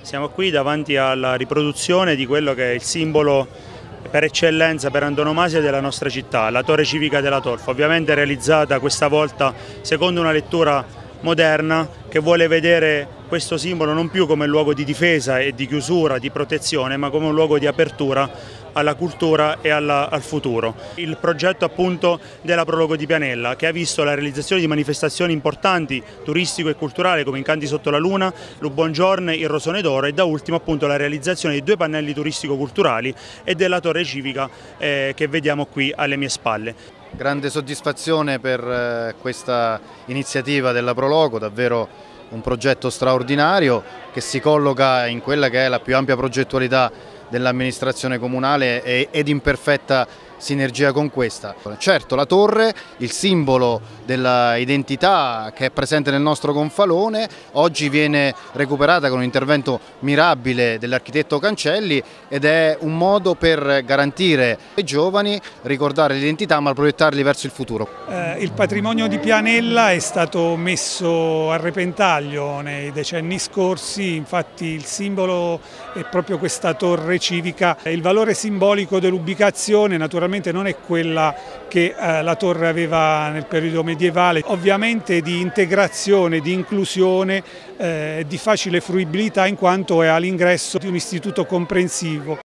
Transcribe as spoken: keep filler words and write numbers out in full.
Siamo qui davanti alla riproduzione di quello che è il simbolo per eccellenza, per antonomasia della nostra città, la torre civica della Tolfa, ovviamente realizzata questa volta secondo una lettura moderna che vuole vedere questo simbolo non più come luogo di difesa e di chiusura, di protezione, ma come un luogo di apertura alla cultura e alla, al futuro. Il progetto appunto della Prologo di Pianella, che ha visto la realizzazione di manifestazioni importanti turistico e culturali come Incanti sotto la luna, Lubongiorn, il Rosone d'Oro e da ultimo appunto la realizzazione di due pannelli turistico-culturali e della torre civica eh, che vediamo qui alle mie spalle. Grande soddisfazione per questa iniziativa della Prologo, davvero un progetto straordinario che si colloca in quella che è la più ampia progettualità dell'amministrazione comunale ed in perfetta sinergia con questa. Certo, la torre, il simbolo dell'identità che è presente nel nostro gonfalone, oggi viene recuperata con un intervento mirabile dell'architetto Cancelli ed è un modo per garantire ai giovani, ricordare l'identità ma proiettarli verso il futuro. Eh, il patrimonio di Pianella è stato messo a repentaglio nei decenni scorsi, infatti il simbolo è proprio questa torre civica. Il valore simbolico dell'ubicazione naturalmente non è quella che eh, la torre aveva nel periodo medievale, ovviamente di integrazione, di inclusione, eh, di facile fruibilità in quanto è all'ingresso di un istituto comprensivo.